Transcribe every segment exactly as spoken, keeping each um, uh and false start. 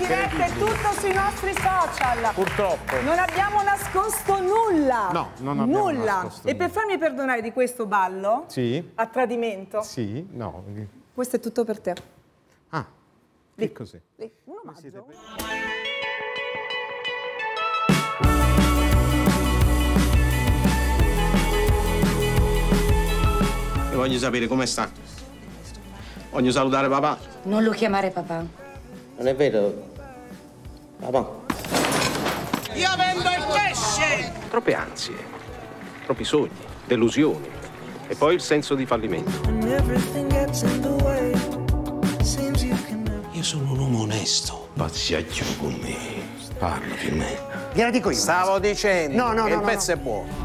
diretta e tutto sui nostri social. Purtroppo. Non abbiamo nascosto nulla. No, non abbiamo nulla. nascosto E per nulla. farmi perdonare di questo ballo, sì. a tradimento, sì, no. questo è tutto per te. Ah, che cos'è? Un omaggio. Voglio sapere come sta. Voglio salutare papà. Non lo chiamare papà. Non è vero, papà? Io vendo il pesce! Troppe ansie, troppi sogni, delusioni e poi il senso di fallimento. Io sono un uomo onesto. Pazziacchio con me. Parla di me. Gliela dico io. Stavo dicendo no, no, che no, il no, pezzo no. è buono.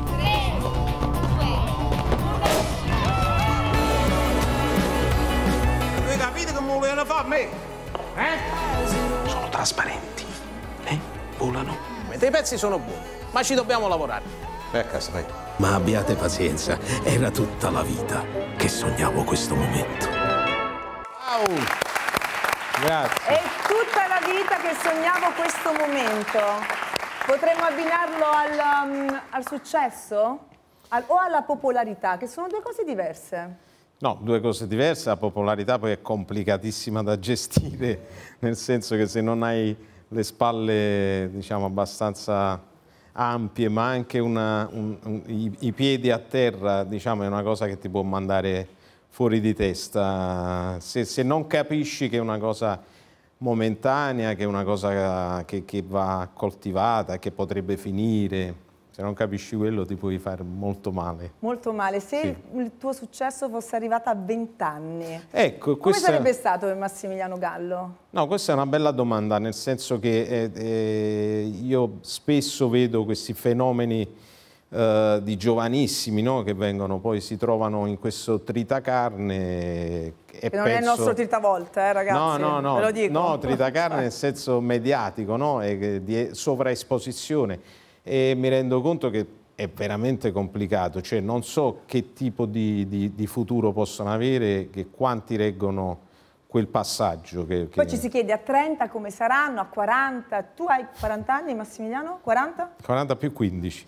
Voi capite come vogliono fare a me? Eh? Sono trasparenti, eh? Volano. I pezzi sono buoni, ma ci dobbiamo lavorare. Ecco, sai. Ma abbiate pazienza, era tutta la vita che sognavo questo momento. Wow. Grazie. È tutta la vita che sognavo questo momento. Potremmo abbinarlo al, um, al successo al, o alla popolarità, che sono due cose diverse. No, due cose diverse. La popolarità poi è complicatissima da gestire, nel senso che se non hai le spalle, diciamo, abbastanza ampie, ma anche una, un, un, i, i piedi a terra, diciamo, è una cosa che ti può mandare fuori di testa. Se, se non capisci che è una cosa momentanea, che è una cosa che, che va coltivata, che potrebbe finire, se non capisci quello ti puoi fare molto male. Molto male. Se Sì. il, il tuo successo fosse arrivato a vent'anni, ecco, come questa... sarebbe stato per Massimiliano Gallo? No, questa è una bella domanda, nel senso che eh, eh, io spesso vedo questi fenomeni eh, di giovanissimi, no? Che vengono, poi si trovano in questo tritacarne. E Che penso... non è il nostro tritavolta, eh, ragazzi? No, no, no, ve lo dico. no, tritacarne nel senso mediatico, no? E di sovraesposizione. E mi rendo conto che è veramente complicato, cioè non so che tipo di, di, di futuro possono avere, che quanti reggono quel passaggio. Che, che... Poi ci si chiede a trenta come saranno, a quaranta. Tu hai quaranta anni, Massimiliano? quaranta? quaranta più quindici.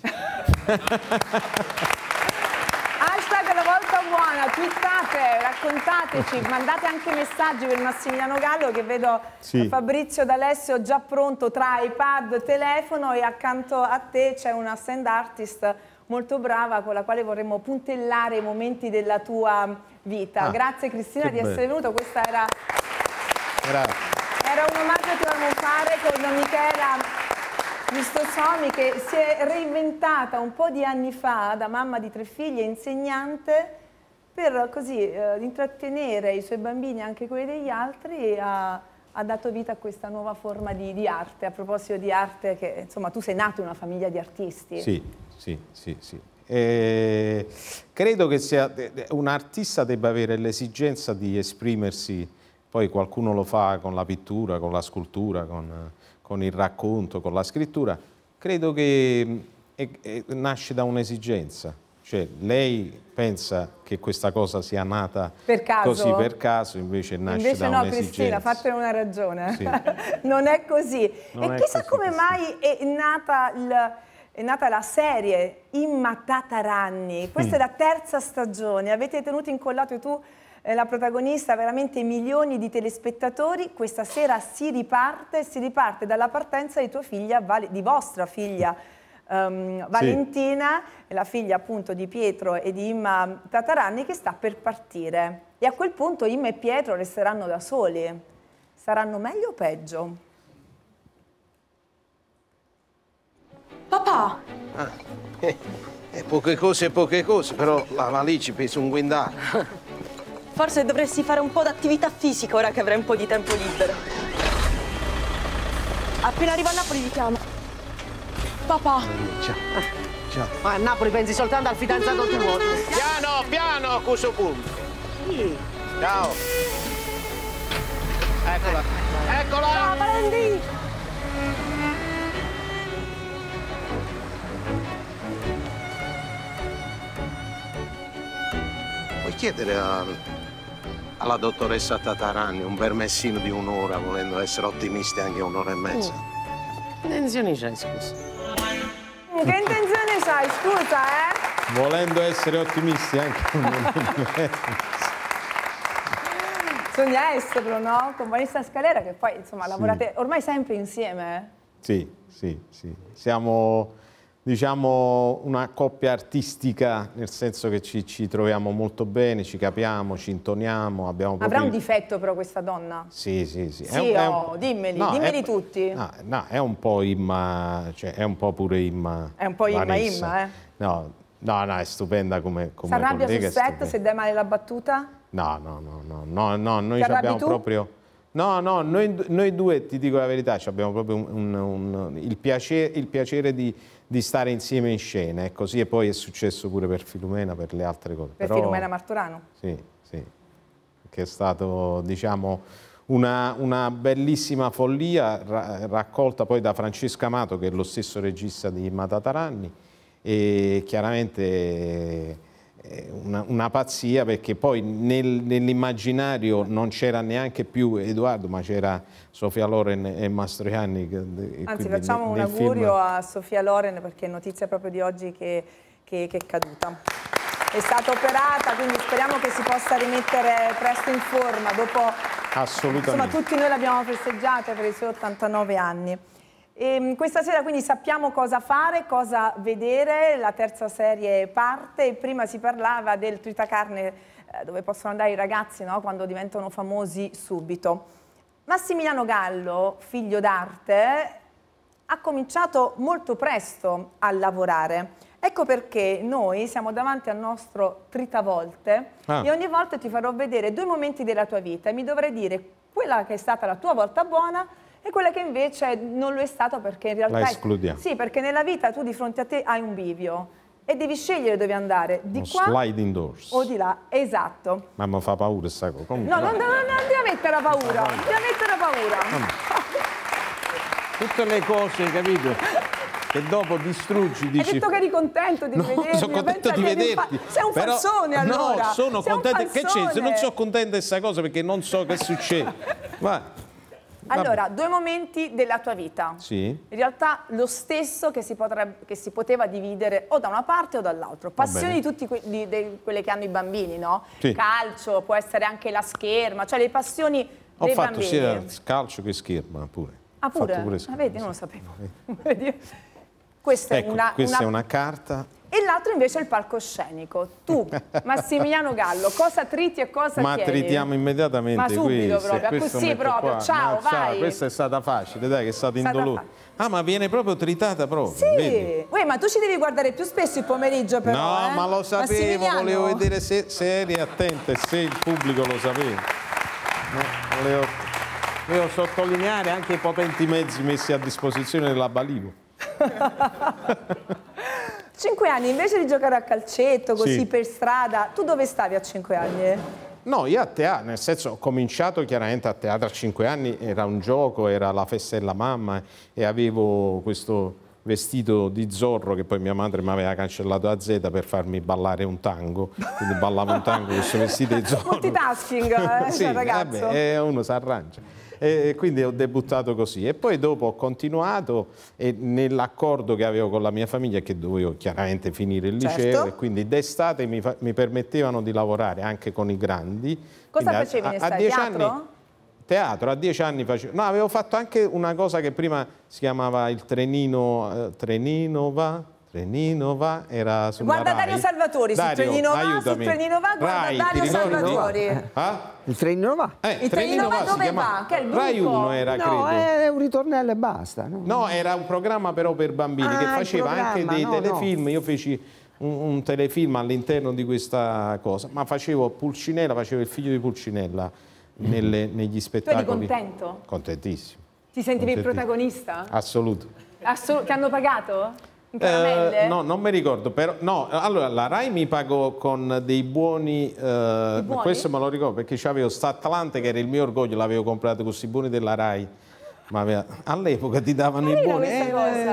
Hashtag la volta buona, twittate, raccontateci, mandate anche messaggi per Massimiliano Gallo, che vedo Sì. Fabrizio D'Alessio già pronto tra iPad, telefono, e accanto a te c'è una stand artist molto brava con la quale vorremmo puntellare i momenti della tua vita. Ah, Grazie Cristina di bello. essere venuta, questa era, Grazie. era un omaggio che volevamo fare con Michela Giustosomi, che si è reinventata un po' di anni fa da mamma di tre figli e insegnante, per così eh, intrattenere i suoi bambini, anche quelli degli altri, e ha, ha dato vita a questa nuova forma di, di arte. A proposito di arte, che insomma tu sei nato in una famiglia di artisti. Sì, sì, sì, sì. Eh, credo che sia, un artista debba avere l'esigenza di esprimersi, poi qualcuno lo fa con la pittura, con la scultura, con, con il racconto, con la scrittura. Credo che è, è, nasce da un'esigenza. Cioè, lei pensa che questa cosa sia nata per caso? Così per caso, invece nasce invece da no, un'esigenza. Cristina, fatene una ragione. Sì. Non è così. Non e è chissà così, come Cristina. mai è nata, il, è nata la serie Imma Tataranni. Questa Mm. è la terza stagione. Avete tenuto incollato tu eh, la protagonista, veramente milioni di telespettatori. Questa sera si riparte, si riparte dalla partenza di tua figlia, Vale- di vostra figlia um, Valentina, la figlia appunto di Pietro e di Imma Tataranni, che sta per partire. E a quel punto Imma e Pietro resteranno da soli. Saranno meglio o peggio? Papà! Ah, eh, eh, poche cose e poche cose, però la valigia pesa un quintale. Forse dovresti fare un po' d'attività fisica ora che avrai un po' di tempo libero. Appena arrivo a Napoli ti chiamo. Papà! Ciao. Ciao. Ma a Napoli pensi soltanto al fidanzato tuo. Piano, piano a questo punto. Sì. Ciao. Eccola. Eccola. Ciao, Valentì! Puoi chiedere a, alla dottoressa Tatarani un permessino di un'ora, volendo essere ottimisti anche un'ora e mezza. Mm. Che intenzioni c'hai, scusa? Che intenzione c'hai, scusa, eh? Volendo essere ottimisti anche un'ora e mezza. Bisogna esserlo, no? Con Vanessa Scalera, che poi, insomma, sì. lavorate ormai sempre insieme, eh? Sì, sì, sì. Siamo, diciamo, una coppia artistica, nel senso che ci, ci troviamo molto bene, ci capiamo, ci intoniamo. Abbiamo Avrà proprio... un difetto però questa donna? Sì, sì, sì. Sì, è un, oh, è un... dimmeli, no, dimmeli è... tutti. No, no, è un po' Imma, cioè è un po' pure Imma. È un po' Imma, Vanessa. Imma, eh? No, no, no, è stupenda come, come Si arrabbia collega. sul set se dai male la battuta? No, no, no, no, no, no, noi Ti abbiamo tu? proprio... No, no, noi, noi due, ti dico la verità, abbiamo proprio un, un, un, il piacere, il piacere di, di stare insieme in scena, e così e poi è successo pure per Filumena, per le altre cose. Per Però, Filumena Martorano? Sì, sì, che è stato, diciamo, una, una bellissima follia ra, raccolta poi da Francesco Amato, che è lo stesso regista di Imma Tatarani, e chiaramente... Una, una pazzia, perché poi nel, nell'immaginario non c'era neanche più Edoardo, ma c'era Sofia Loren e Mastroianni. Anzi, facciamo un augurio film... a Sofia Loren, perché è notizia proprio di oggi che, che, che è caduta. È stata operata, quindi speriamo che si possa rimettere presto in forma. Dopo, assolutamente. Insomma, tutti noi l'abbiamo festeggiata per i suoi ottantanove anni. E questa sera quindi sappiamo cosa fare, cosa vedere, la terza serie parte. Prima si parlava del Tritacarne, eh, dove possono andare i ragazzi, no? Quando diventano famosi subito. Massimiliano Gallo, figlio d'arte, ha cominciato molto presto a lavorare. Ecco perché noi siamo davanti al nostro Tritavolte ah. e ogni volta ti farò vedere due momenti della tua vita e mi dovrai dire quella che è stata la tua volta buona e quella che invece non lo è stata, perché in realtà... La escludiamo. È... Sì, perché nella vita tu di fronte a te hai un bivio e devi scegliere dove andare, di Uno qua sliding doors. o di là, esatto. Ma mi fa paura sta cosa. Comunque, no, non, non, non devi mettere paura, non devi mettere paura. Tutte le cose, capito? Che dopo distruggi, dici... Hai detto che eri contento di no, vedermi. sono contento di vederti. Sei un però, falsone allora. No, sono Sei contento. Che c'è? Non sono contento di questa cosa perché non so che succede. Ma... Allora, Vabbè. due momenti della tua vita. Sì. In realtà lo stesso che si, potrebbe, che si poteva dividere o da una parte o dall'altra. Passioni di tutti que di, di quelle che hanno i bambini, no? Sì. Calcio, può essere anche la scherma, cioè le passioni Ho dei fatto bambini. sia calcio che scherma pure. Ah, pure? pure Ah, vedi, non lo sapevo. Questa ecco, è una, questa una... è una carta. E l'altro invece è il palcoscenico. Tu, Massimiliano Gallo, cosa triti e cosa Ma chiedi? tritiamo immediatamente. Ma subito queste, proprio, così proprio, qua. ciao, no, vai. Ciao, questa è stata facile, dai, che è stata Stata indolore. Ah, ma viene proprio tritata proprio, sì. vedi? Uè, ma tu ci devi guardare più spesso il pomeriggio però, No, eh? ma lo sapevo, Massimiliano? volevo vedere se, se eri attenta e se il pubblico lo sapeva. No, volevo, volevo sottolineare anche i potenti mezzi messi a disposizione della Balivo. Cinque anni, invece di giocare a calcetto, così Sì. per strada, tu dove stavi a cinque anni? No, io a teatro, nel senso ho cominciato chiaramente a teatro a cinque anni, era un gioco, era la festa della mamma e avevo questo vestito di Zorro che poi mia madre mi aveva cancellato a Z per farmi ballare un tango, quindi ballavo un tango con questo vestito di Zorro. Multitasking, eh, sì, ragazzo. Vabbè, uno si arrangia. E quindi ho debuttato così e poi dopo ho continuato e nell'accordo che avevo con la mia famiglia, che dovevo chiaramente finire il liceo, certo. e quindi d'estate mi, mi permettevano di lavorare anche con i grandi. Cosa Quindi facevi in a, estate? a dieci Teatro? anni teatro, a dieci anni facevo. No, avevo fatto anche una cosa che prima si chiamava il trenino, eh, trenino va. Trenino va, era sulla Guarda Rai. Dario Salvatori, sul Dario, trenino va, sul aiutami. trenino va, guarda Rai, Dario ti ricordi? Salvatori. Ah? Il trenino va. Eh, Il trenino va si dove chiamava. va? Che è il Rai gruppo? uno era, No, credo. è un ritornello e basta. No, No, era un programma però per bambini Ah, che il faceva anche programma, dei no, telefilm. Io feci un, un telefilm all'interno di questa cosa, ma facevo Pulcinella, facevo il figlio di Pulcinella nelle, negli Tu spettacoli. eri contento? Contentissimo. Ti sentivi il Contentissimo. protagonista? Assoluto. Assolut- Ti hanno pagato? In caramelle? Eh, no, non mi ricordo, però no, allora la Rai mi pagò con dei buoni, eh, buoni? questo me lo ricordo perché c'avevo sta Atlante che era il mio orgoglio, l'avevo comprato con questi buoni della Rai, ma aveva- all'epoca ti davano i Carina buoni. questa cosa.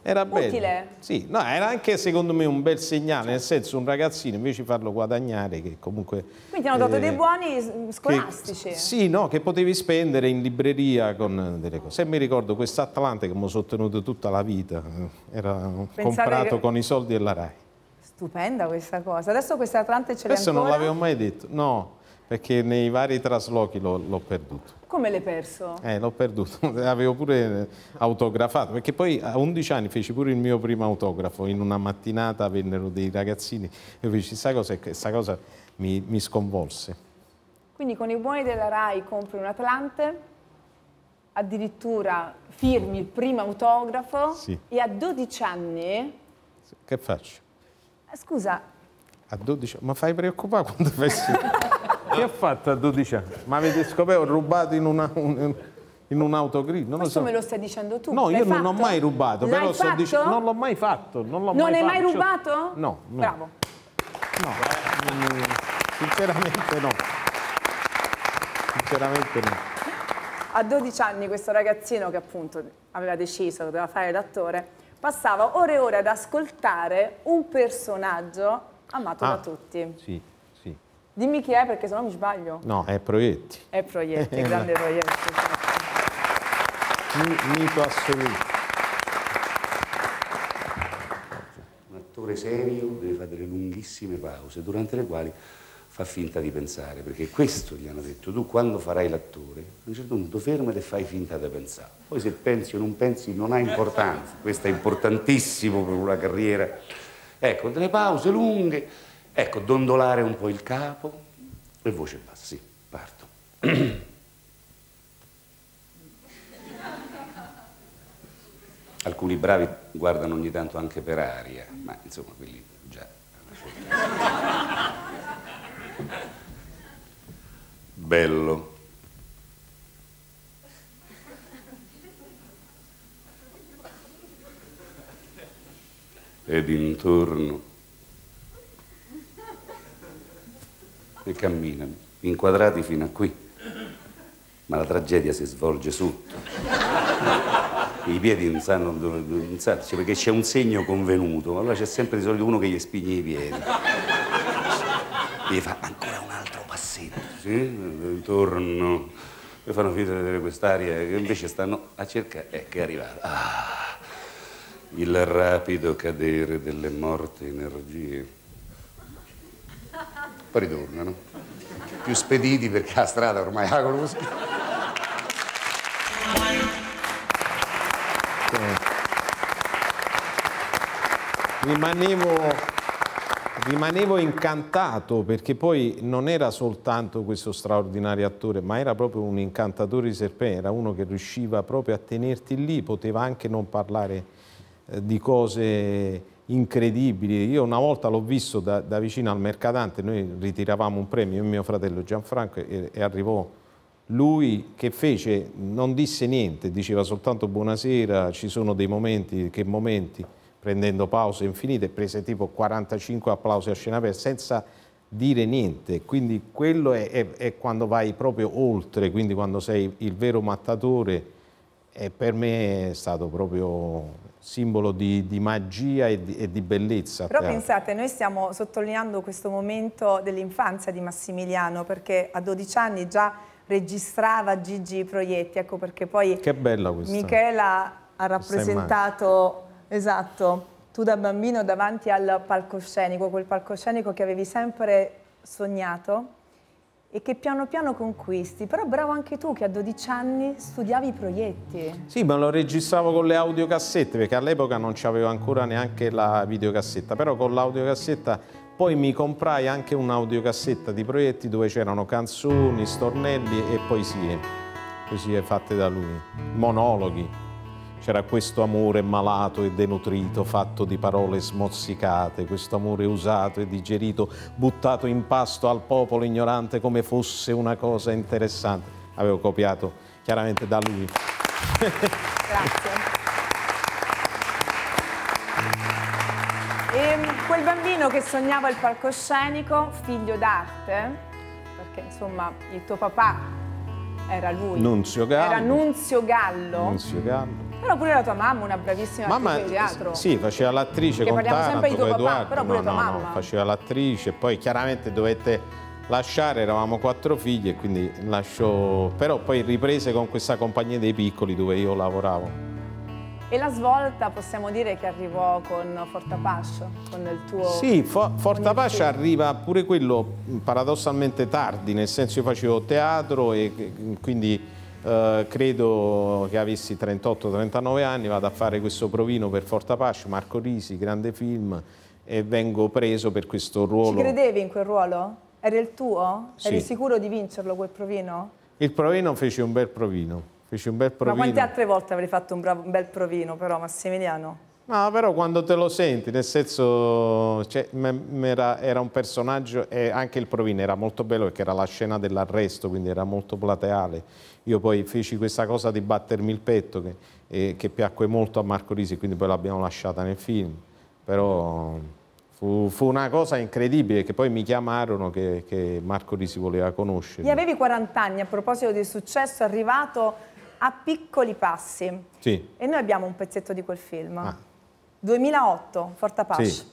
Era bello. Utile. Sì, no, era anche secondo me un bel segnale, nel senso un ragazzino invece di farlo guadagnare che comunque... Quindi hanno dato eh, dei buoni scolastici. Che, sì, no, che potevi spendere in libreria con delle cose. E mi ricordo quest'Atlante che mi sono tenuto tutta la vita, era Pensate comprato che... con i soldi della Rai. Stupenda questa cosa. Adesso queste Atlante ce le Questo ancora? non l'avevo mai detto, no, perché nei vari traslochi l'ho perduto. Come l'hai perso? Eh, l'ho perduto, avevo pure autografato, perché poi a undici anni feci pure il mio primo autografo, in una mattinata vennero dei ragazzini, e io feci questa cosa, questa cosa mi, mi sconvolse. Quindi con i buoni della Rai compri un Atlante, addirittura firmi il primo autografo, sì. E a dodici anni... Che faccio? Scusa. A dodici anni? Ma fai preoccupare quando fai sì. Che ho fatto a dodici anni? Ma avete scoperto, ho rubato in, una, un, in un autogrill? Non Questo lo so. me lo stai dicendo tu? No, io fatto? non ho mai rubato, L'hai però fatto? dic- non l'ho mai fatto. Non, l'ho non mai hai fatto. mai rubato? No, no. Bravo. No, mm, sinceramente no. Sinceramente no. A dodici anni questo ragazzino che appunto aveva deciso che doveva fare l'attore, passava ore e ore ad ascoltare un personaggio amato ah, da tutti. Sì, sì. Dimmi chi è perché sennò mi sbaglio. No, è Proietti. È Proietti, grande Proietti. Mito assoluto. Un attore serio deve fare delle lunghissime pause, durante le quali fa finta di pensare, perché questo gli hanno detto: tu quando farai l'attore, a un certo punto fermati e fai finta di pensare. Poi se pensi o non pensi non ha importanza, questo è importantissimo per una carriera. Ecco, delle pause lunghe, ecco, dondolare un po' il capo e voce bassa, sì, parto. Alcuni bravi guardano ogni tanto anche per aria, ma insomma quelli già... Bello. Ed intorno. E camminano, inquadrati fino a qui. Ma la tragedia si svolge sotto. I piedi non sanno dove, non sanno, cioè perché c'è un segno convenuto, ma allora c'è sempre di solito uno che gli spigne i piedi. Gli fa ancora un altro passetto, sì? Intorno. E fanno finta di vedere quest'aria che invece stanno a cercare. Ecco, è arrivato. Ah, il rapido cadere delle morte energie. Poi ritornano. Più spediti perché la strada ormai la conosco. Rimanevo, rimanevo incantato perché poi non era soltanto questo straordinario attore, ma era proprio un incantatore di serpenti, era uno che riusciva proprio a tenerti lì, poteva anche non parlare eh, di cose incredibili. Io una volta l'ho visto da, da vicino al Mercadante, noi ritiravamo un premio, io e mio fratello Gianfranco, e, e arrivò lui che fece, non disse niente, diceva soltanto buonasera, ci sono dei momenti, che momenti, prendendo pause infinite, prese tipo quarantacinque applausi a scena aperta senza dire niente, quindi quello è, è, è quando vai proprio oltre, quindi quando sei il vero mattatore, e per me è stato proprio simbolo di, di magia e di, e di bellezza. Però pensate, noi stiamo sottolineando questo momento dell'infanzia di Massimiliano, perché a dodici anni già registrava Gigi Proietti, ecco perché poi che bella questa, Michela ha rappresentato, esatto, tu da bambino davanti al palcoscenico, quel palcoscenico che avevi sempre sognato e che piano piano conquisti, però bravo anche tu che a dodici anni studiavi Proietti. Sì, ma lo registravo con le audiocassette, perché all'epoca non c'avevo ancora neanche la videocassetta, però con l'audio-cassetta poi mi comprai anche un'audiocassetta di Proietti dove c'erano canzoni, stornelli e poesie, poesie fatte da lui, monologhi. C'era questo amore malato e denutrito, fatto di parole smozzicate, questo amore usato e digerito, buttato in pasto al popolo ignorante come fosse una cosa interessante. Avevo copiato chiaramente da lui. Grazie. E quel bambino che sognava il palcoscenico, figlio d'arte, perché insomma il tuo papà era lui. Nunzio Gallo. Era Nunzio Gallo. Nunzio Gallo. Però pure la tua mamma, una bravissima mamma, attrice di teatro. Sì, faceva l'attrice con parliamo Taranto, sempre di tuo con papà, Edoardo. però pure no, tua no, mamma. no, faceva l'attrice, poi chiaramente dovette lasciare, eravamo quattro figli e quindi lasciò, però poi riprese con questa compagnia dei piccoli dove io lavoravo. E la svolta possiamo dire che arrivò con Fortapace, con il tuo... Sì, Fo Fortapace arriva pure quello paradossalmente tardi, nel senso io facevo teatro e quindi eh, credo che avessi trentotto trentanove anni, vado a fare questo provino per Fortapace, Marco Risi, grande film, e vengo preso per questo ruolo. Ci credevi in quel ruolo? Era il tuo? Sì. Eri sicuro di vincerlo quel provino? Il provino fece un bel provino. Feci un bel provino. Ma quante altre volte avrei fatto un, bravo, un bel provino però, Massimiliano? No, però quando te lo senti, nel senso, cioè, era, era un personaggio e anche il provino era molto bello perché era la scena dell'arresto, quindi era molto plateale. Io poi feci questa cosa di battermi il petto che, eh, che piacque molto a Marco Risi, quindi poi l'abbiamo lasciata nel film. Però fu, fu una cosa incredibile che poi mi chiamarono che, che Marco Risi voleva conoscere. E avevi quaranta anni, a proposito del successo, è arrivato a piccoli passi. Sì. E noi abbiamo un pezzetto di quel film. Ah. duemilaotto, Fortapace. Sì.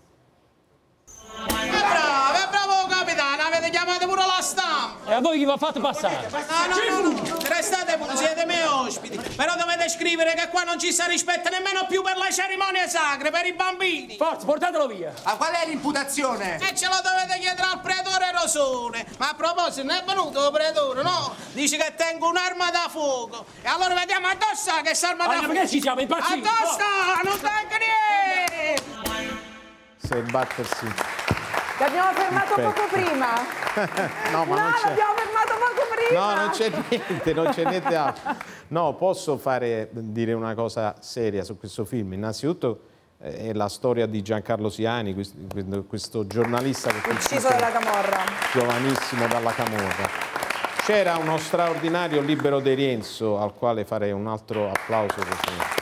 È bravo, è bravo capitano, avete chiamato pure la stampa. E a voi chi vi ha fatto passare? No, no, no, no, restate pure, siete miei ospiti. Però dovete scrivere che qua non ci sta rispetto nemmeno più per le cerimonie sacre, per i bambini. Forza, portatelo via. Ma qual è l'imputazione? E ce lo dovete chiedere al pretore Rosone. Ma a proposito, non è venuto il pretore, no? Dice che tengo un'arma da fuoco. E allora vediamo addosso che s'arma da fuoco. Ma perché ci siamo impazziti? Addosso, non tengo niente. Se battersi. L'abbiamo fermato Aspetta. poco prima. No, ma no, non c'è. l'abbiamo fermato poco prima. No, non c'è niente, non c'è niente altro. No, posso fare, dire una cosa seria su questo film. Innanzitutto eh, è la storia di Giancarlo Siani, questo, questo giornalista che ucciso dalla camorra. Giovanissimo dalla camorra. C'era uno straordinario Libero De Rienzo al quale farei un altro applauso. Perché...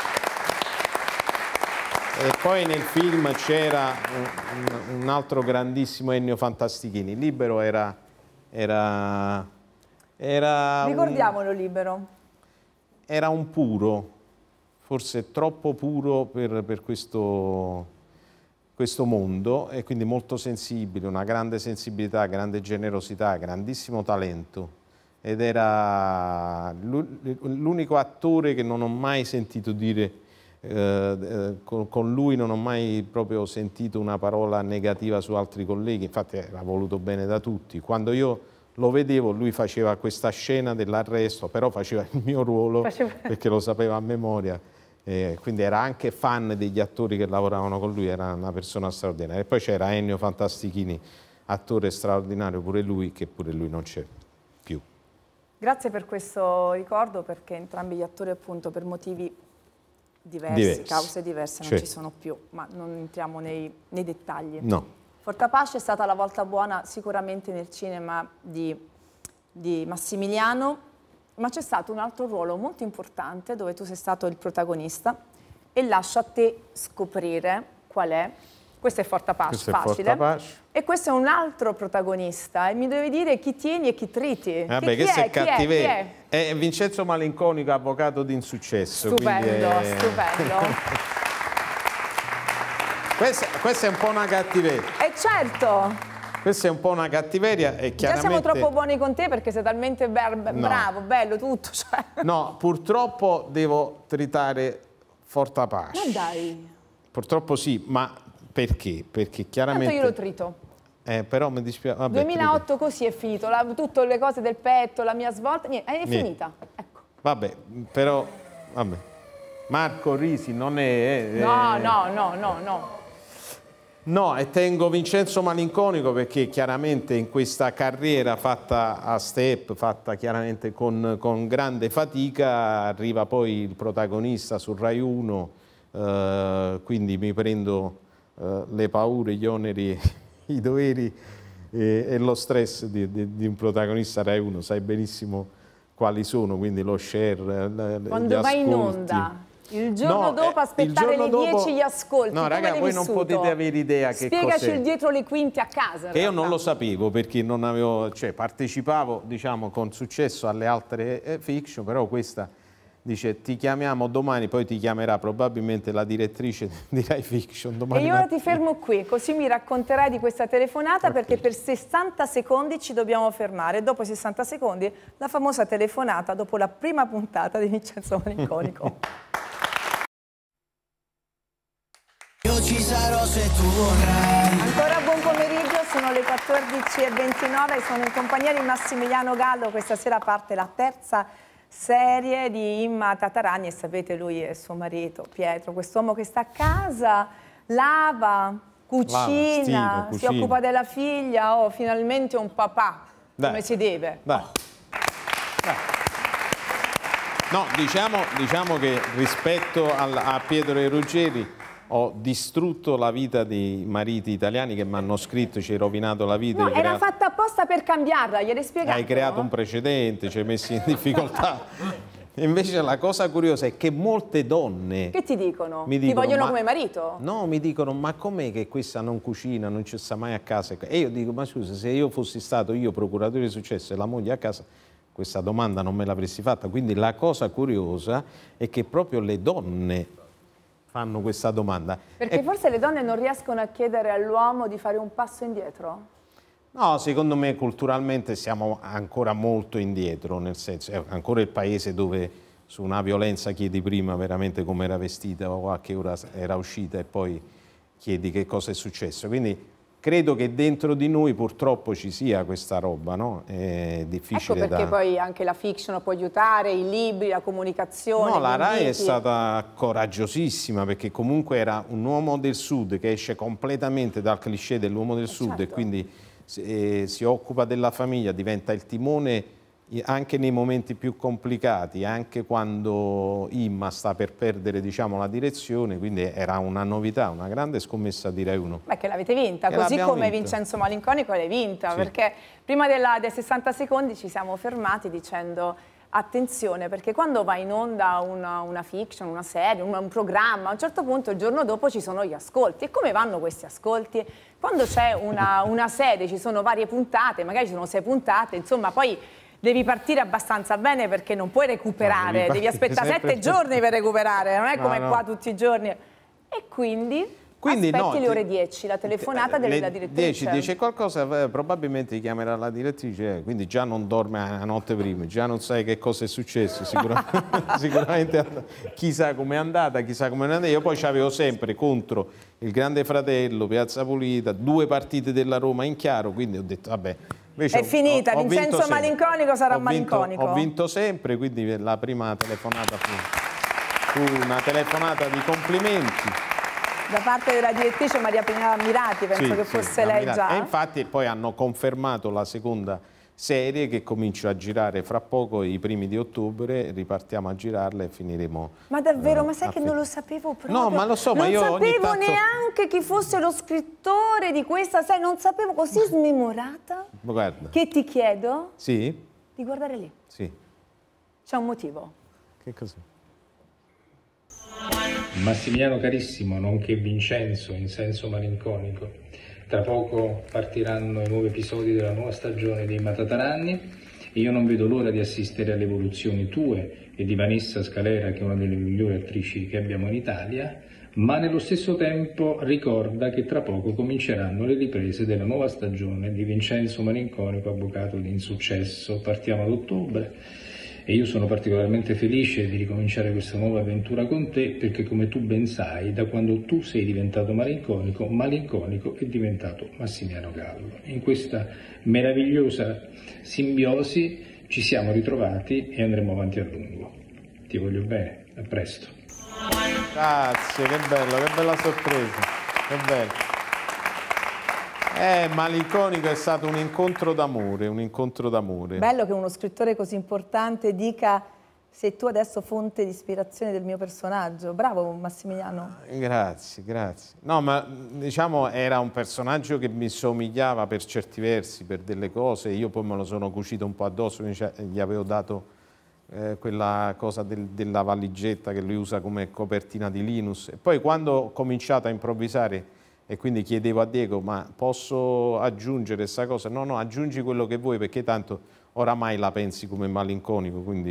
E poi nel film c'era un, un altro grandissimo Ennio Fantastichini. Libero era... era, era Ricordiamolo un, Libero. Era un puro, forse troppo puro per, per questo, questo mondo e quindi molto sensibile, una grande sensibilità, grande generosità, grandissimo talento. Ed era l'unico attore che non ho mai sentito dire... Eh, con, con lui non ho mai proprio sentito una parola negativa su altri colleghi, infatti era voluto bene da tutti. Quando io lo vedevo lui faceva questa scena dell'arresto, però faceva il mio ruolo faceva... perché lo sapeva a memoria, eh, quindi era anche fan degli attori che lavoravano con lui, era una persona straordinaria. E poi c'era Ennio Fantastichini, attore straordinario pure lui, che pure lui non c'è più. Grazie per questo ricordo, perché entrambi gli attori appunto per motivi Diversi, diversi, cause diverse non cioè. ci sono più, ma non entriamo nei, nei dettagli. No. Fortapace è stata la volta buona sicuramente nel cinema di, di Massimiliano, ma c'è stato un altro ruolo molto importante dove tu sei stato il protagonista e lascio a te scoprire qual è. Questo è Fortapace, questo facile. È Fortapace. E questo è un altro protagonista e mi devi dire chi tieni e chi triti. Vabbè, che questo è, è cattiveria. È? È? È Vincenzo Malinconico, avvocato di insuccesso. Stupendo, è... stupendo. questa, questa è un po' una cattiveria. E certo. Questa è un po' una cattiveria e chiaramente... Già siamo troppo buoni con te perché sei talmente be no. bravo, bello, tutto. Cioè. No, purtroppo devo tritare Fortapace. Ma dai. Purtroppo sì, ma perché? Perché chiaramente... Tanto io lo trito. Eh, però mi dispiace... Vabbè, duemilaotto trito. Così è finito, la, tutte le cose del petto, la mia svolta, niente, è niente. finita. Ecco. Vabbè, però... Vabbè. Marco Risi non è... è no, no, no, no, no. No, e tengo Vincenzo Malinconico perché chiaramente in questa carriera fatta a step, fatta chiaramente con, con grande fatica, arriva poi il protagonista su Rai uno, eh, quindi mi prendo eh, le paure, gli oneri, i doveri e, e lo stress di, di, di un protagonista Rai uno, sai benissimo quali sono, quindi lo share, quando vai in onda. Il giorno no, dopo aspettare le dopo... dieci gli ascolti. No, raga, voi vissuto? non potete avere idea che cos'è. Spiegaci il dietro le quinte a casa. Che io non lo sapevo perché non avevo, cioè partecipavo, diciamo, con successo alle altre eh, fiction, però questa dice ti chiamiamo domani, poi ti chiamerà probabilmente la direttrice di Rai Fiction domani E io ora mattina. ti fermo qui, così mi racconterai di questa telefonata, Okay. perché per sessanta secondi ci dobbiamo fermare. Dopo i sessanta secondi la famosa telefonata dopo la prima puntata di Vincenzo Malinconico. Io ci sarò se tu vorrai. Ancora buon pomeriggio, sono le quattordici e ventinove, sono in compagnia di Massimiliano Gallo. Questa sera parte la terza serie di Imma Tatarani e sapete, lui è suo marito Pietro, quest'uomo che sta a casa, lava, cucina, Lava, stila, si cucina. occupa della figlia. Oh, finalmente un papà, Dai. come si deve. Dai. Dai. No, diciamo, diciamo che rispetto al- a Pietro e Ruggeri ho distrutto la vita dei mariti italiani che mi hanno scritto, ci hai rovinato la vita. No, hai era creato- fatta apposta per cambiarla, gliel'hai spiegato? Hai creato un precedente, ci hai messo in difficoltà. Invece la cosa curiosa è che molte donne Che ti dicono? mi Ti dicono, vogliono ma- come marito? No, mi dicono, ma com'è che questa non cucina, non ci sta mai a casa? E io dico, ma scusa, se io fossi stato io procuratore di successo e la moglie a casa, questa domanda non me l'avresti fatta. Quindi la cosa curiosa è che proprio le donne fanno questa domanda. Perché E- forse le donne non riescono a chiedere all'uomo di fare un passo indietro? No, secondo me culturalmente siamo ancora molto indietro, nel senso, è ancora il paese dove su una violenza chiedi prima veramente come era vestita o a che ora era uscita e poi chiedi che cosa è successo. Quindi credo che dentro di noi purtroppo ci sia questa roba, no? È Ecco difficile perché da... poi anche la fiction può aiutare, i libri, la comunicazione. No, la gli Rai è inviti. stata coraggiosissima perché comunque era un uomo del Sud che esce completamente dal cliché dell'uomo del Sud certo. e quindi si, eh, si occupa della famiglia, diventa il timone i- anche nei momenti più complicati, anche quando Imma sta per perdere, diciamo, la direzione, quindi era una novità, una grande scommessa di Rai uno. Beh, che l'avete vinta, Che così l'abbiamo come vinta. Vincenzo Malinconico l'hai vinta, Sì. perché prima della- dei sessanta secondi ci siamo fermati dicendo attenzione, perché quando va in onda una, una fiction, una serie, un, un programma, a un certo punto il giorno dopo ci sono gli ascolti. E come vanno questi ascolti? Quando c'è una, una serie, ci sono varie puntate, magari ci sono sei puntate, insomma poi devi partire abbastanza bene perché non puoi recuperare, No, devi devi, partire aspettare sempre sette giorni per recuperare, non è No, come no. qua tutti i giorni. E quindi... Quindi, aspetti no, le ti- ore dieci, la telefonata Le della direttrice. dieci, dice qualcosa, eh, probabilmente ti chiamerà la direttrice, eh, quindi già non dorme la notte prima, già non sai che cosa è successo, sicuramente, sicuramente chissà com'è andata, chissà com'è andata. Io poi c'avevo sempre contro il Grande Fratello, Piazza Pulita, due partite della Roma in chiaro, quindi ho detto vabbè. Invece È ho- finita, ho- ho vinto Vincenzo sempre. Malinconico sarà Ho vinto- malinconico. Ho vinto sempre, quindi la prima telefonata fu, fu una telefonata di complimenti. Da parte della direttrice Maria Pina Mirati, penso Sì, che sì, fosse la lei Milano. già. E infatti poi hanno confermato la seconda serie che comincia a girare fra poco, i primi di ottobre, ripartiamo a girarla e finiremo. Ma davvero, eh, ma sai a che fi- non lo sapevo proprio? No, ma lo so, ma non io ogni sapevo tanto- neanche chi fosse lo scrittore di questa serie, non sapevo, così smemorata, Guarda. che ti chiedo Sì? di guardare lì. Sì. C'è un motivo. Che cos'è? Massimiliano carissimo, nonché Vincenzo in senso malinconico, tra poco partiranno i nuovi episodi della nuova stagione di Imma Tatarani e io non vedo l'ora di assistere alle evoluzioni tue e di Vanessa Scalera, che è una delle migliori attrici che abbiamo in Italia, ma nello stesso tempo ricorda che tra poco cominceranno le riprese della nuova stagione di Vincenzo Malinconico, avvocato di insuccesso. Partiamo ad ottobre. E io sono particolarmente felice di ricominciare questa nuova avventura con te perché, come tu ben sai, da quando tu sei diventato malinconico, malinconico è diventato Massimiliano Gallo. In questa meravigliosa simbiosi ci siamo ritrovati e andremo avanti a lungo. Ti voglio bene, a presto. Grazie, che bello, che bella sorpresa. Che bello. Eh, Malinconico è stato un incontro d'amore, un incontro d'amore. Bello che uno scrittore così importante dica sei tu adesso fonte di ispirazione del mio personaggio. Bravo Massimiliano. Grazie, grazie. No, ma diciamo era un personaggio che mi somigliava per certi versi, per delle cose. Io poi me lo sono cucito un po' addosso, quindi gli avevo dato eh, quella cosa del, della valigetta che lui usa come copertina di Linus. E poi quando ho cominciato a improvvisare e quindi chiedevo a Diego, ma posso aggiungere questa cosa? No, no, aggiungi quello che vuoi perché tanto oramai la pensi come malinconico, quindi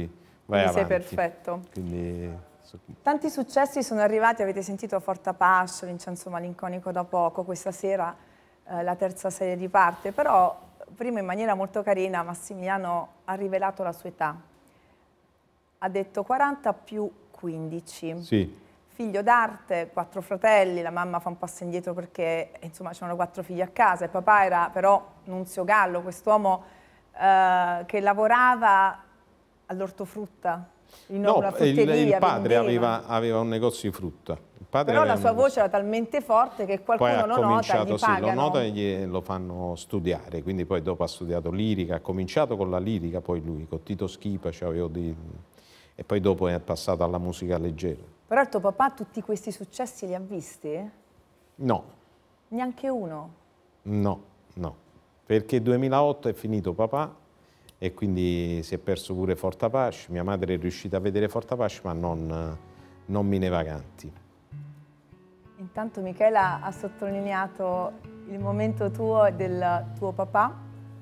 vai Quindi sei avanti. perfetto. Quindi... Tanti successi sono arrivati, avete sentito Forte Apache, Vincenzo Malinconico da poco, questa sera eh, la terza serie riparte, però prima in maniera molto carina Massimiliano ha rivelato la sua età. Ha detto quaranta più quindici. Sì. Figlio d'arte, quattro fratelli, la mamma fa un passo indietro perché insomma c'erano quattro figli a casa, il papà era però Nunzio Gallo, quest'uomo eh, che lavorava all'ortofrutta. In No, una il, frutteria, il padre vendeva. aveva, aveva un negozio di frutta. Il padre Però la aveva sua un voce era talmente forte che Poi qualcuno ha lo nota, cominciato, gli sì, pagano. lo nota e gli- lo fanno studiare, quindi poi dopo ha studiato lirica, ha cominciato con la lirica, poi lui con Tito Schipa, c'avevo dei- e poi dopo è passato alla musica leggera. Però il tuo papà tutti questi successi li ha visti? No, Neanche uno. no, no, perché duemilaotto è finito papà e quindi si è perso pure Forte Apache, mia madre è riuscita a vedere Forte Apache ma non, non Mine Vaganti. Intanto Michela ha sottolineato il momento tuo e del tuo papà.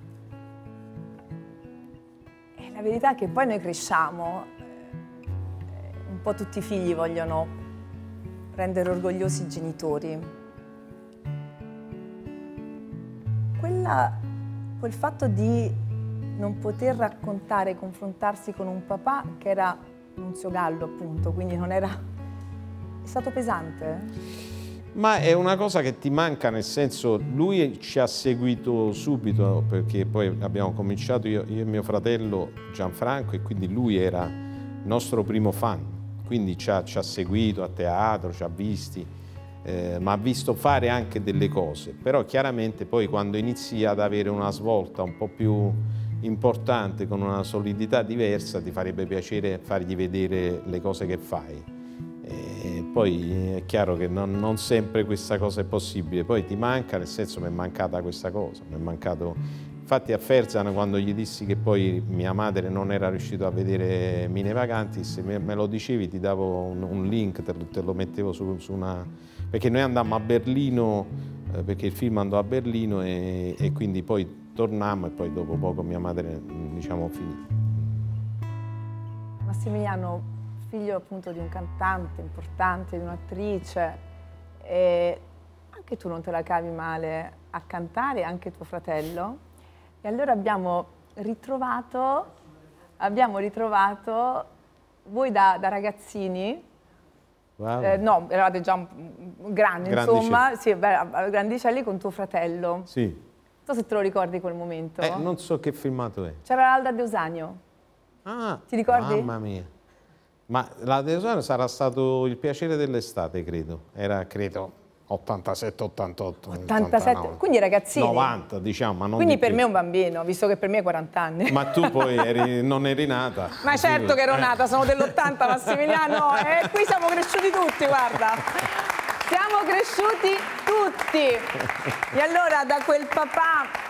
E la verità è che poi noi cresciamo, eh, un po' tutti i figli vogliono rendere orgogliosi i genitori. Quella, quel fatto di non poter raccontare, confrontarsi con un papà che era Nunzio Gallo, appunto, quindi non era... È stato pesante? Ma è una cosa che ti manca, nel senso, lui ci ha seguito subito, perché poi abbiamo cominciato io, io e mio fratello Gianfranco, e quindi lui era il nostro primo fan, quindi ci ha, ci ha seguito a teatro, ci ha visti, eh, ma ha visto fare anche delle cose, però chiaramente poi quando inizi ad avere una svolta un po' più importante, con una solidità diversa, ti farebbe piacere fargli vedere le cose che fai. E poi è chiaro che non, non sempre questa cosa è possibile, poi ti manca, nel senso mi è mancata questa cosa, mi è mancato... Infatti a Ferzan, quando gli dissi che poi mia madre non era riuscita a vedere Mine Vaganti, se me, me lo dicevi ti davo un, un link, te, te lo mettevo su, su una... perché noi andammo a Berlino, eh, perché il film andò a Berlino e, e quindi poi tornammo e poi dopo poco mia madre, diciamo, finì. Massimiliano, figlio appunto di un cantante importante, di un'attrice, e anche tu non te la cavi male a cantare, anche tuo fratello, e allora abbiamo ritrovato, abbiamo ritrovato voi da, da ragazzini. Wow. Eh, no, eravate già un, un grandi, insomma, sì, beh, grandicelli con tuo fratello. Sì. Non so se te lo ricordi quel momento. Eh, non so che filmato è. C'era l'Alda De Usanio. Ah, ti ricordi? Mamma mia. Ma la De Usanio sarà stato Il piacere dell'estate, credo. Era, credo, ottantasette ottantotto. ottantasette, ottantanove. Quindi ragazzini. novanta, diciamo, ma non Quindi di per più. me è un bambino, visto che per me è quaranta anni. Ma tu poi eri, non eri nata. Ma certo che ero nata, sono dell'ottanta, Massimiliano, e qui siamo cresciuti tutti, guarda. Siamo cresciuti tutti. E allora da quel papà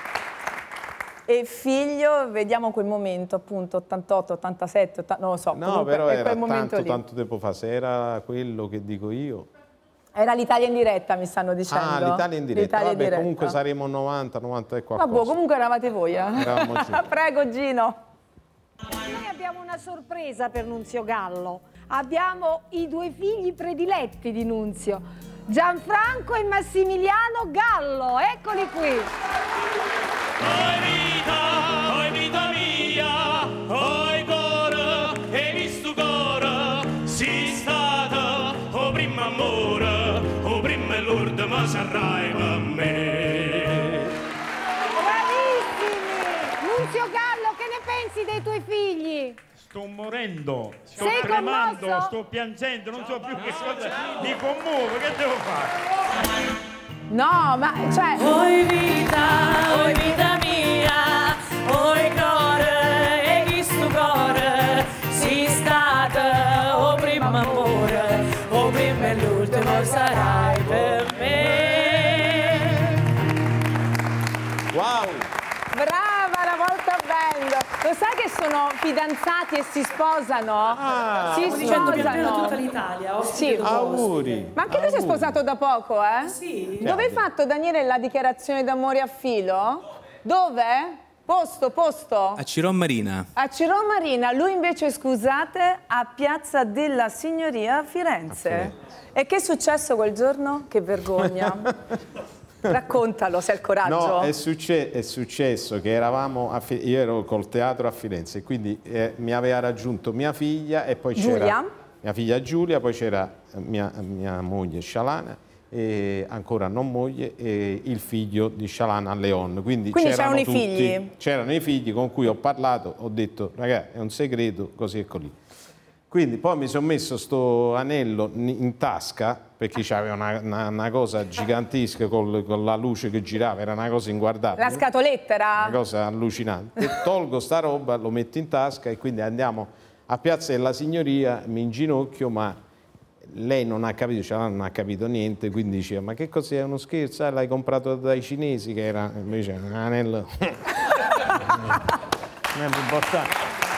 e figlio vediamo quel momento, appunto, ottantotto, ottantasette, ottanta, non lo so. No, però è era quel momento tanto, lì. tanto tempo fa, se era quello che dico io. Era l'Italia in diretta, mi stanno dicendo. Ah, l'Italia in diretta. L'Italia in Vabbè, diretta. comunque saremo novanta, novanta e qualcosa. Vabbè, comunque eravate voi, eh? Eravamo giù. Prego, Gino. Noi abbiamo una sorpresa per Nunzio Gallo. Abbiamo i due figli prediletti di Nunzio, Gianfranco e Massimiliano Gallo. Eccoli qui. Oi vita, oi vita mia, oi cuore, hai visto cuore, sei stata, o primo amore, o primo e l'ultimo sarai per me. Bravissimi! Nunzio Gallo, che ne pensi dei tuoi figli? Sto morendo, sto Sei tremando, commosso? sto piangendo, non so più che cosa, mi commuovo, che devo fare? No, ma cioè... Oi vita, oi vita mia, oi cuore, e chi sto cuore, sei stata, o primo amore, o primo e l'ultimo sarai per me. Wow! Brava, la volta band! Lo sai che sono fidanzati e si sposano? Ah, si stiamo dicendo sposano. più o meno tutta l'Italia. Sì. Auguri! Ma anche tu sei sposato da poco, eh? Sì. Dove hai fatto, Daniele, la dichiarazione d'amore a filo? Dove? Posto, posto. A Cirò Marina. A Cirò Marina, lui invece, scusate, a Piazza della Signoria a Firenze. A Firenze. E che è successo quel giorno? Che vergogna. Raccontalo, se hai il coraggio. No, è, succe è successo che eravamo, a io ero col teatro a Firenze, quindi eh, mi aveva raggiunto mia figlia e poi c'era mia figlia Giulia, poi c'era mia, mia moglie Scialana, e ancora non moglie, e il figlio di Scialana Leon. Quindi, Quindi c'erano i figli? C'erano i figli con cui ho parlato, ho detto, ragazzi, è un segreto, così e così. Quindi poi mi sono messo sto anello in tasca, perché c'aveva una, una, una cosa gigantesca con, con la luce che girava, era una cosa inguardabile. La scatoletta era... Una cosa allucinante. E tolgo sta roba, lo metto in tasca e quindi andiamo a Piazza della Signoria, mi inginocchio, ma lei non ha capito, cioè non ha capito niente, quindi diceva, ma che cos'è, uno scherzo? Ah, l'hai comprato dai cinesi, che era invece un anello... non è più importante.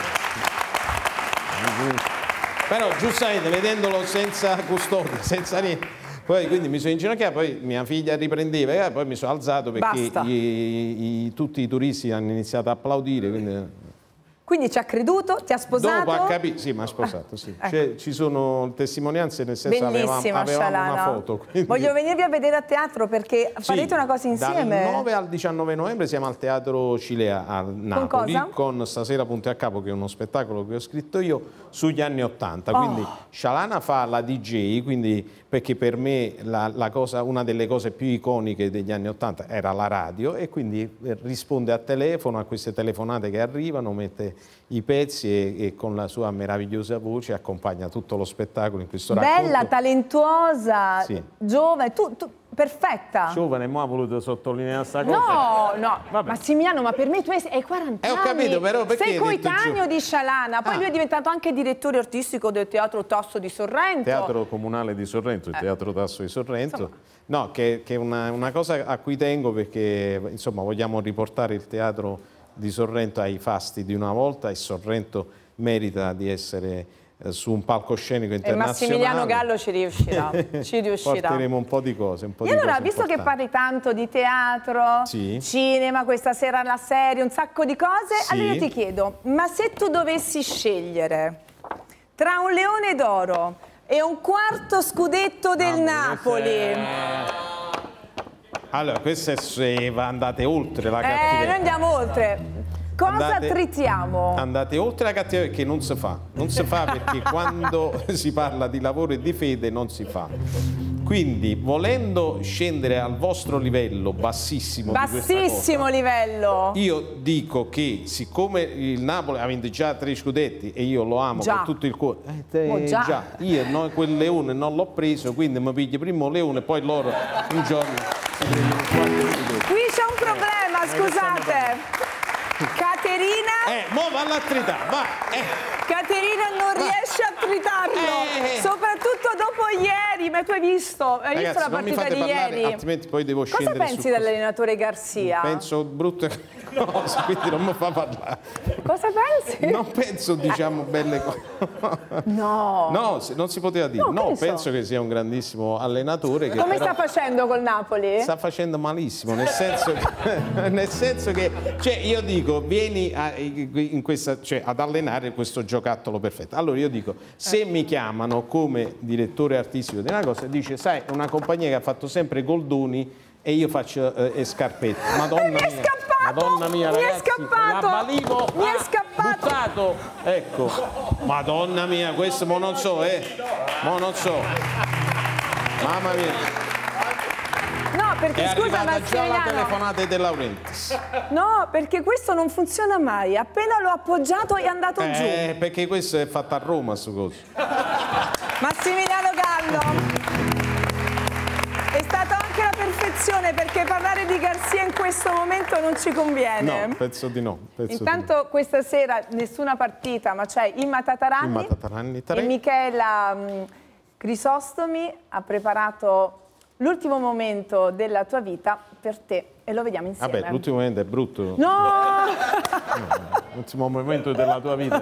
Però giustamente vedendolo senza custodia, senza niente, poi quindi mi sono inginocchiato, poi mia figlia riprendeva e poi mi sono alzato perché i, i, tutti i turisti hanno iniziato a applaudire. Quindi, quindi ci ha creduto, ti ha sposato? Dopo ha capito, sì, mi ha sposato, sì. Ah, ecco. Ci sono testimonianze, nel senso avevamo, avevamo una foto. Quindi... Voglio venirvi a vedere a teatro perché sì, farete una cosa insieme. Dal nove al diciannove novembre siamo al Teatro Cilea a Napoli con, con Stasera Punti a Capo, che è uno spettacolo che ho scritto io sugli anni Ottanta. Oh. Quindi Scialana fa la D J, quindi, perché per me la, la cosa, una delle cose più iconiche degli anni Ottanta era la radio, e quindi risponde a telefono, a queste telefonate che arrivano, mette i pezzi e, e con la sua meravigliosa voce accompagna tutto lo spettacolo in questo racconto. Bella, talentuosa, sì. Giovane, tu, tu, perfetta. Giovane, mo ha voluto sottolineare questa cosa. No, no, vabbè. Massimiliano, ma per me tu hai quaranta eh, anni. Ho capito, però perché sei coetaneo di Scialana, poi ah. lui è diventato anche direttore artistico del Teatro Tasso di Sorrento. Teatro Comunale di Sorrento, il eh. Teatro Tasso di Sorrento. Insomma. No, che, che è una, una cosa a cui tengo, perché insomma vogliamo riportare il teatro di Sorrento ai fasti di una volta, e Sorrento merita di essere eh, su un palcoscenico internazionale. E Massimiliano Gallo ci riuscirà, ci riuscirà. Porteremo un po' di cose, un po' e di allora, cose visto importanti. che parli tanto di teatro, sì. cinema, questa sera la serie, un sacco di cose, sì. allora io ti chiedo, ma se tu dovessi scegliere tra un Leone d'Oro e un quarto scudetto del ah, Napoli... Allora, questo è se andate oltre la cattiveria. Eh, noi andiamo oltre. Cosa andate, trizziamo? Andate oltre la cattiveria, perché non si fa. Non si fa perché quando si parla di lavoro e di fede non si fa. Quindi, volendo scendere al vostro livello bassissimo, bassissimo di livello, io dico che siccome il Napoli ha vinto già tre scudetti e io lo amo già. con tutto il cuore, eh, te, oh, già. già io no, quel leone non l'ho preso, quindi mi piglio prima un leone, poi loro un giorno. Qui c'è un problema, scusate. Caterina... Eh, mo va alla trità, va! Eh. Caterina non va. riesce a tritarlo, eh. soprattutto dopo ieri, ma tu hai visto, hai Ragazzi, visto la partita di parlare, ieri? Altrimenti poi devo Cosa scendere pensi dell'allenatore Garzia? Penso brutte cose, quindi non mi fa parlare. Cosa pensi? Non penso, diciamo, belle cose. No. No, non si poteva dire. No, no penso. penso che sia un grandissimo allenatore. Che Come però sta facendo col Napoli? Sta facendo malissimo, nel senso che, nel senso che cioè, io dico, vieni a, in questa, cioè, ad allenare questo giocattolo perfetto. Allora io dico, se eh. mi chiamano come direttore artistico di una cosa, dice, sai, è una compagnia che ha fatto sempre Goldoni e io faccio eh, scarpette. Madonna mi è mia. Scappato. Madonna mia, mi ragazzi, è scappato! La Balivo mi è scappato! Buttato. Ecco, Madonna mia, questo mo non so, eh. Mo non so. Mamma mia. No, perché è scusa, ma già la telefonata di De Laurentiis. No, perché questo non funziona mai. Appena l'ho appoggiato è andato eh, giù. Eh, perché questo è fatto a Roma, sto coso. Massimiliano Gallo. È stata anche la perfezione, perché parlare di Garzia in questo momento non ci conviene. No, penso di no. Penso Intanto di no. questa sera nessuna partita, ma c'è Imma Tataranni, Imma Tataranni e Michela mh, Crisostomi ha preparato l'ultimo momento della tua vita per te e lo vediamo insieme. Vabbè, l'ultimo momento è brutto. No! L'ultimo momento della tua vita.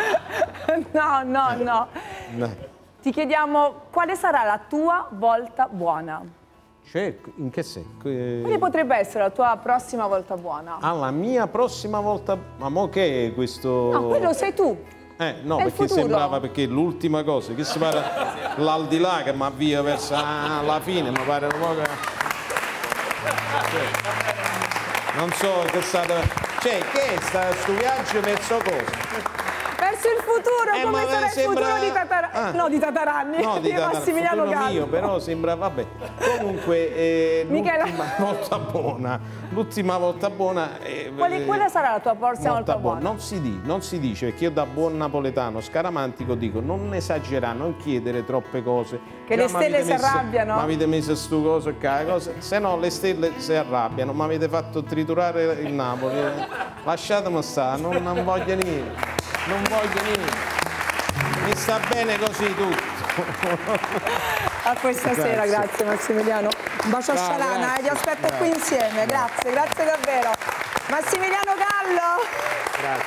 No, no, no. no. Ti chiediamo quale sarà la tua volta buona. Certo, in che senso? Quale potrebbe essere la tua prossima volta buona? Ah, la mia prossima volta... Ma mo che è questo... No, quello sei tu. Eh, no, è perché sembrava, perché l'ultima cosa, che si pare l'aldilà che mi avvia verso ah, la fine, mi pare un po' che... Cioè, non so che è stato... Cioè, che è stato sto viaggio verso cosa? Verso il futuro, eh, come sarà sembra... il futuro di, Tatar... ah. no, di Tataranni, no, di, di Tatar... Massimiliano Gallo. mio, però sembra, vabbè. Comunque, eh, Michela... l'ultima volta buona, l'ultima volta buona... Eh, Quale, quale sarà la tua prossima volta buona? buona? Non si, di, non si dice, perché io da buon napoletano scaramantico dico, non esagerare, non chiedere troppe cose. Che le stelle si arrabbiano? Ma avete messo stu coso e che cosa, se no le stelle si arrabbiano, mi avete fatto triturare il Napoli. Lasciatemi stare, non, non voglio niente. Non voglio niente, mi sta bene così tutto. A questa grazie. sera, grazie Massimiliano. Un bacio a Scialana, eh, vi aspetto grazie. qui insieme, grazie, grazie davvero. Massimiliano Gallo! Grazie.